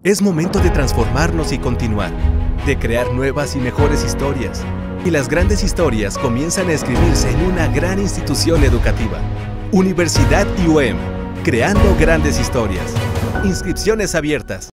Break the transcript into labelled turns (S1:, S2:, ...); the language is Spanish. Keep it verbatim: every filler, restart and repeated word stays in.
S1: Es momento de transformarnos y continuar, de crear nuevas y mejores historias. Y las grandes historias comienzan a escribirse en una gran institución educativa. Universidad I U E M, creando grandes historias. Inscripciones abiertas.